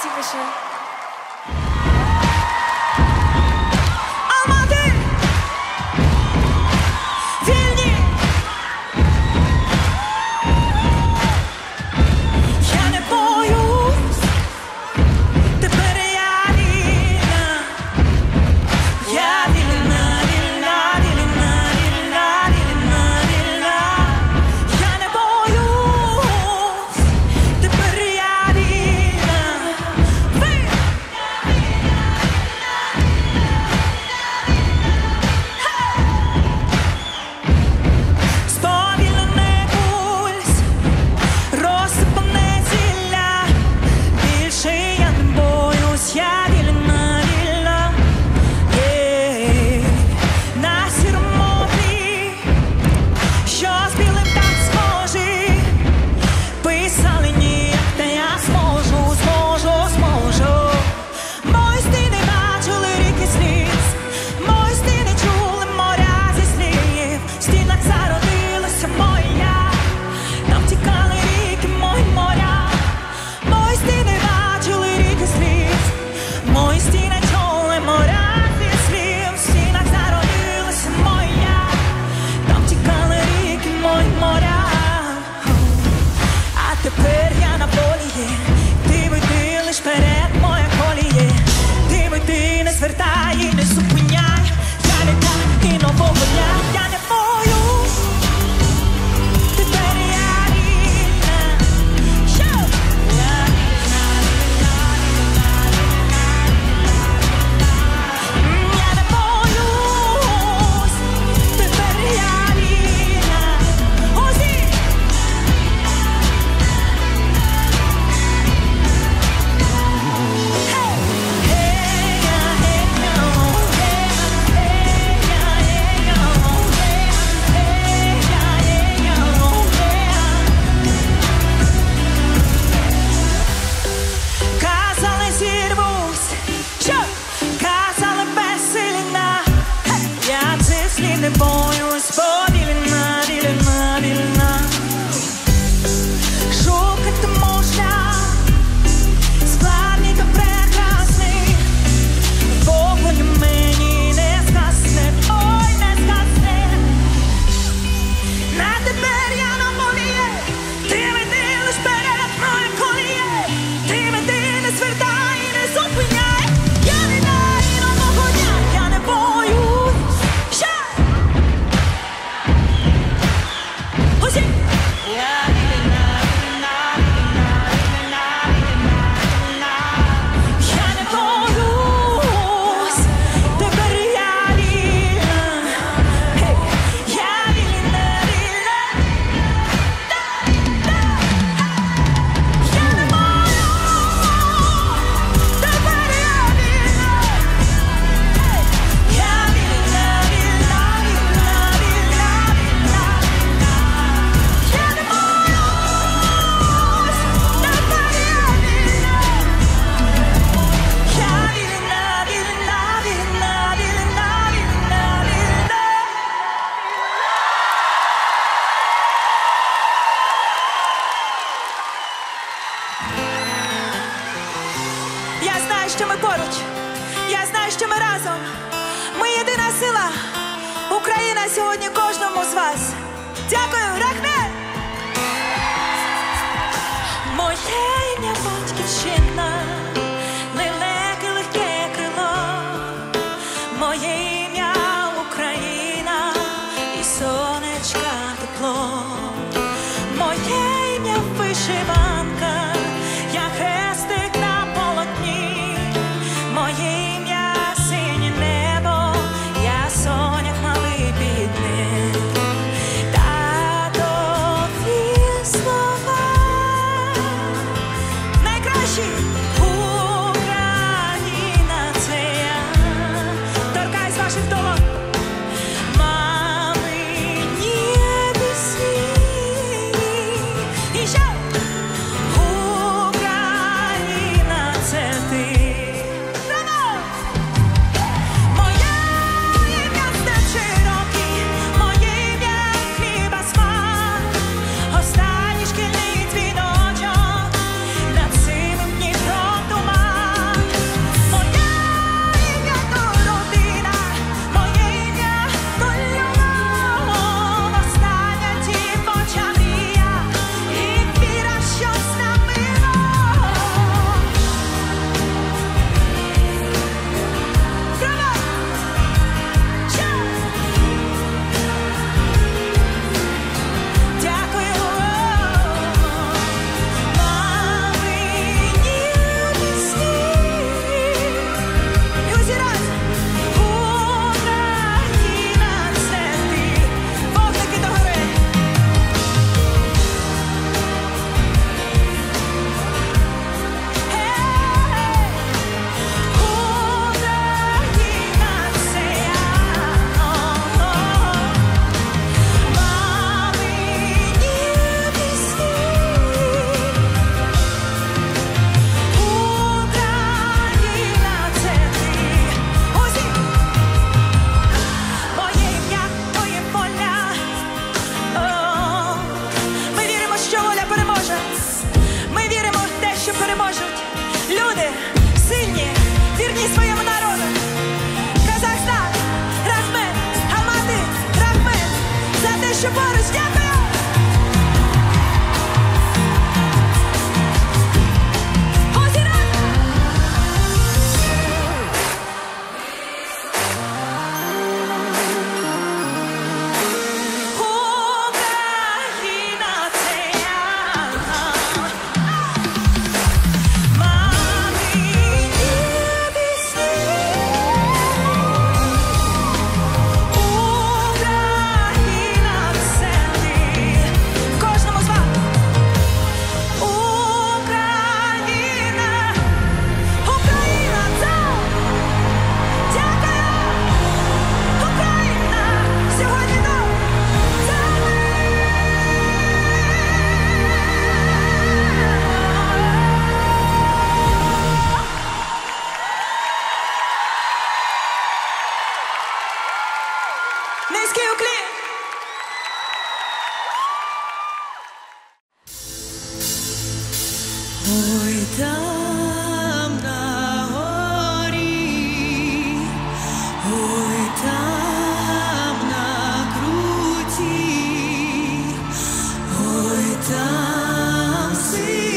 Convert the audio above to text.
Спасибо большое. Almaty! Вільні! Я не боюсь, тепер я вільна. Я вільна, вільна, вільна, вільна, вільна, вільна. Я не боюсь, тепер я вільна. Сповільнений пульс, розсипане зілля. Більше я не боюсь, я вільна, вільна. На сірому тлі, що з білим так схожі. Писали ніяк, та я зможу, зможу, зможу. Мої стіни бачили ріки сліз, мої стіни чули моря зі слів. В стінах зародилася моя, там тікали ріки, мої моря. Мої стіни бачили ріки сліз, мої стіни чули моря зі слів. В стінах зародилася моя, там тікали ріки, мої моря. А тепер я на полі є, ти лиш перед моє коліє. Ти не звертай і не зупиняй, я літаю і нового дня. Я не боюсь, тепер я вільна. Я вільна, вільна, вільна, вільна. Я не боюсь, тепер я вільна. Усі! Казали зірвусь, що? Казали безсилена. Я цих слів не боюсь, бо вільна, вільна, вільна. Шукати можна складний та прекрасний. Вогонь мені не згасне, ой, не згасне. На тепер я на волі є, ти веди лиш перед мною коліє. Ти веди, не звертай і не зупиняй. Я вільна і нового дня, я не боюсь. Усі! Я вільна, вільна, вільна, вільна, вільна, вільна. Я не боюсь, тепер я вільна. Я вільна, вільна. Я не боюсь, тепер я вільна. Я вільна, вільна, вільна, вільна, вільна. Я не боюсь, тепер я вільна. Я вільна, вільна, вільна, вільна, вільна, вільна. Я знаю, що ми поруч. Я знаю, що ми разом. Ми єдина сила. Україна сьогодні кожному з вас. Дякую, Рахне! Моє ім'я батьківщина, лелеки легке крило. Моє ім'я Україна і сонечка тепло. Моє ім'я вишиванка, я хрестик на полотні. Моє ім'я синє небо, я соняк малий під ним. Татові слова найкращі. Україна-це я. Торкайсь ваших долонь. Мамині пісні. І ще що поруч, дякую. Низький уклін! Ой, там на горі, ой, там на круті, ой, там сила.